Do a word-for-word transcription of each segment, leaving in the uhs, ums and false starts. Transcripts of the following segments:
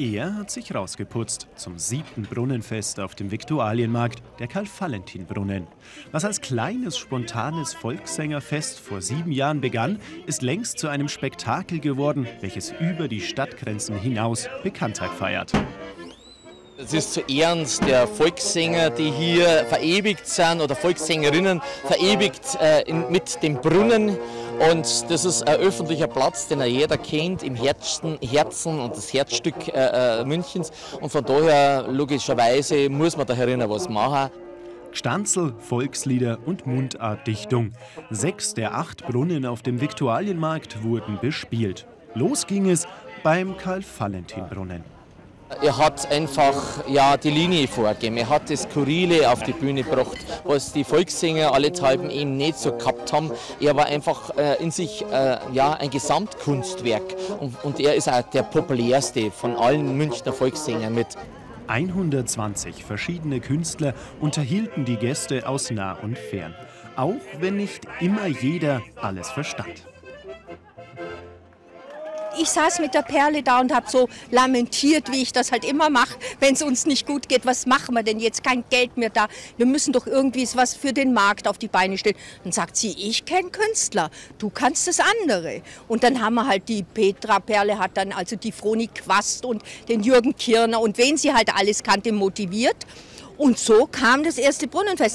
Er hat sich rausgeputzt zum siebten Brunnenfest auf dem Viktualienmarkt, der Karl-Valentin-Brunnen. Was als kleines, spontanes Volkssängerfest vor sieben Jahren begann, ist längst zu einem Spektakel geworden, welches über die Stadtgrenzen hinaus Bekanntheit feiert. Es ist zu Ehren der Volkssänger, die hier verewigt sind, oder Volkssängerinnen verewigt äh, in, mit dem Brunnen. Und das ist ein öffentlicher Platz, den jeder kennt, im Herzen, Herzen und das Herzstück äh, Münchens. Und von daher, logischerweise, muss man da herinnen was machen. Gstanzl, Volkslieder und Mundartdichtung. Sechs der acht Brunnen auf dem Viktualienmarkt wurden bespielt. Los ging es beim Karl-Valentin-Brunnen. Er hat einfach ja, die Linie vorgegeben, er hat das Skurrile auf die Bühne gebracht, was die Volkssänger allenthalben eben nicht so gehabt haben. Er war einfach äh, in sich äh, ja, ein Gesamtkunstwerk und, und er ist auch der populärste von allen Münchner Volkssängern mit. hundertzwanzig verschiedene Künstler unterhielten die Gäste aus nah und fern, auch wenn nicht immer jeder alles verstand. Ich saß mit der Perle da und habe so lamentiert, wie ich das halt immer mache, wenn es uns nicht gut geht. Was machen wir denn jetzt? Kein Geld mehr da. Wir müssen doch irgendwie was für den Markt auf die Beine stellen. Dann sagt sie, ich kenne Künstler, du kannst das andere. Und dann haben wir halt die Petra Perle, hat dann also die Froni Quast und den Jürgen Kirner und wen sie halt alles kannte, motiviert. Und so kam das erste Brunnenfest.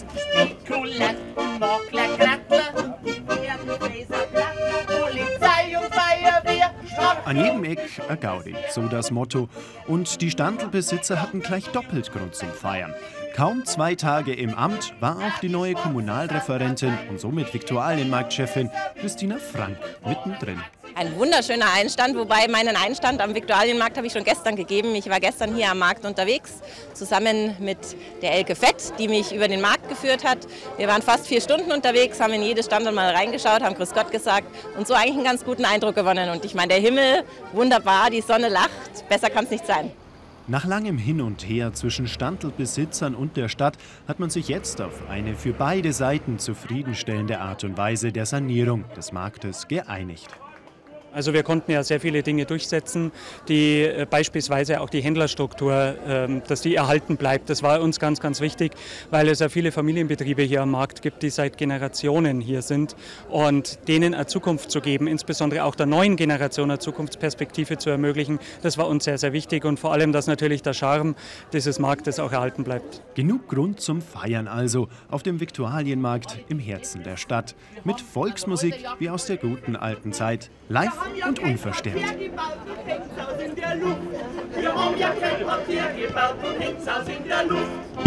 An jedem Eck ein Gaudi, so das Motto. Und die Standlbesitzer hatten gleich doppelt Grund zum Feiern. Kaum zwei Tage im Amt war auch die neue Kommunalreferentin und somit Viktualienmarktchefin Christina Frank mittendrin. Ein wunderschöner Einstand, wobei meinen Einstand am Viktualienmarkt habe ich schon gestern gegeben. Ich war gestern hier am Markt unterwegs, zusammen mit der Elke Fett, die mich über den Markt geführt hat. Wir waren fast vier Stunden unterwegs, haben in jedes Stand mal reingeschaut, haben Grüß Gott gesagt und so eigentlich einen ganz guten Eindruck gewonnen. Und ich meine, der Himmel, wunderbar, die Sonne lacht, besser kann es nicht sein. Nach langem Hin und Her zwischen Standlbesitzern und der Stadt hat man sich jetzt auf eine für beide Seiten zufriedenstellende Art und Weise der Sanierung des Marktes geeinigt. Also wir konnten ja sehr viele Dinge durchsetzen, die äh, beispielsweise auch die Händlerstruktur, äh, dass die erhalten bleibt. Das war uns ganz, ganz wichtig, weil es ja viele Familienbetriebe hier am Markt gibt, die seit Generationen hier sind und denen eine Zukunft zu geben, insbesondere auch der neuen Generation eine Zukunftsperspektive zu ermöglichen. Das war uns sehr, sehr wichtig und vor allem, dass natürlich der Charme dieses Marktes auch erhalten bleibt. Genug Grund zum Feiern also auf dem Viktualienmarkt im Herzen der Stadt. Mit Volksmusik wie aus der guten alten Zeit, live und unverstärkt. Wir haben ja kein Papier gebaut und hängt's aus in der Luft.